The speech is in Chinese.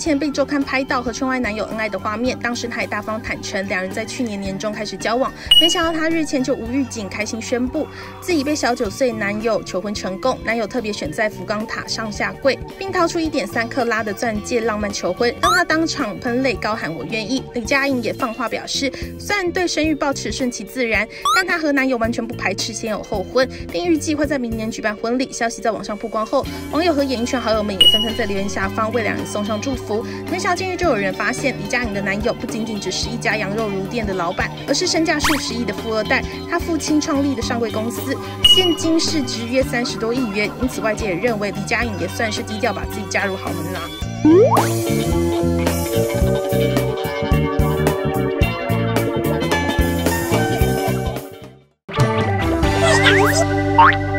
前被周刊拍到和圈外男友恩爱的画面，当时她也大方坦诚，两人在去年年中开始交往。没想到她日前就无预警开心宣布，自己被小9岁男友求婚成功，男友特别选在福冈塔上下跪，并掏出1.3克拉的钻戒浪漫求婚，让她当场喷泪高喊我愿意。李佳颖也放话表示，虽然对生育抱持顺其自然，但她和男友完全不排斥先有后婚，并预计会在明年举办婚礼。消息在网上曝光后，网友和演艺圈好友们也纷纷在留言下方为两人送上祝福。没想到近日就有人发现，李佳颖的男友不仅仅只是一家羊肉炉店的老板，而是身价数十亿的富二代。他父亲创立的上柜公司，现今市值约30多亿元，因此外界也认为李佳颖也算是低调把自己嫁入豪门啦。